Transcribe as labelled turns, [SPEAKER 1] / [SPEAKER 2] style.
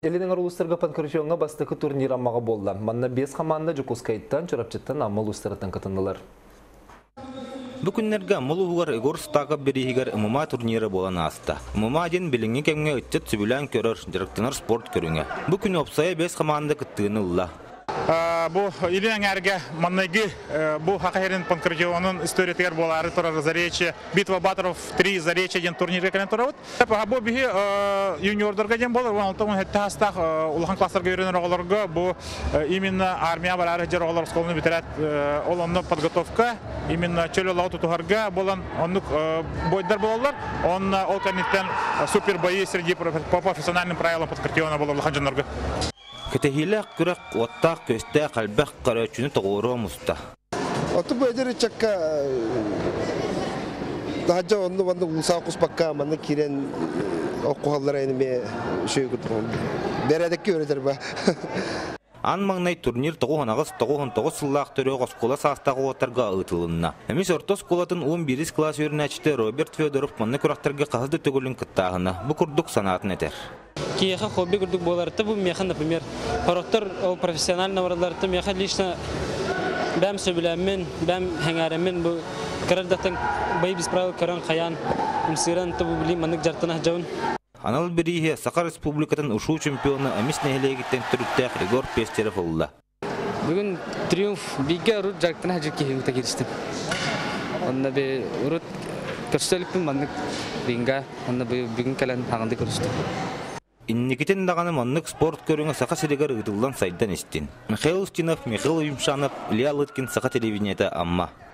[SPEAKER 1] Элинен арулустарга панкрышонга бастыкы турнир аммага болду. Манна 5 команда Жукускайттан, Чорапчыттан аммал устараттан катындылар.
[SPEAKER 2] Бу күннерге аммал угар Игор Стаков берихигер ММА турниры болан аста. ММА ден билинги кемге өттет сүбүлән көрөр, директор спорт көрүңө. Бу күн опсая 5 команда кыттыгынылла.
[SPEAKER 3] Бу илен әрге манныги бу хакайрын панкрыжонун историятер болары турар зарече битва батыров 3 зарече ден турнирге келен турабыт. Бу бихи юниордорга ден болар, онтон хеттастак улахан класстарга үйрөнөр оголорго бу именно армия барары жер оголор школаны битерет. Ол онно подготовка именно чөлөлау тутугарга болан оннук бойдар болалар. Он ол каниттен супер бои среди по профессиональным правилам панкрыжона болар улахан жандарга.
[SPEAKER 2] Кетехилек күрек оттақ көсте қалбақ қарачыны тоғыру мұста.
[SPEAKER 4] Оты бөдері чакка дағаджа онды банды ұлсау құспаққа манны керен оқуғалар әйніме шөй күтірін. Бәрәдікке өредер ба.
[SPEAKER 2] Ан маңнай турнир 9-9 сыллақ түрі қосқола састағы отарға ұтылынна. Әмес орта сколатын 11 класс өрінәчті Роберт Федоров манны күрақтарға қағызды түгілін күттағына. Бұ күрдік санатын әтер.
[SPEAKER 5] Киеха хобби күрдік боларты, бұл механ, например, пароктор профессиональный вараларты, механ лично бәм сөбіләмен, бәм хәңәрәмен, бұл кәрәрдәтін бай біз правил көрін қаян, үмсірен тұбы білейм, манық жартына жауын.
[SPEAKER 2] Анал біріге Сақа Республикатын ұшу чемпионы әмес нәхелегеттен түріттәк Ригор Пестеров олды.
[SPEAKER 5] Бүгін триумф бейге ұрыт жартына жүрке хеуіта керістім. Онына бе ұрыт көрсөлікпін манық бейінға, онына бүгін кәлін ағынды көрістім.
[SPEAKER 2] Инникитен дағаны маннык спорт көріңі Сақа Селегар ұйтылдан сайдан естін. Михаил Устинов, Михаил Юмшанов, Илья Лыткин, Сақа телевидениеті амма.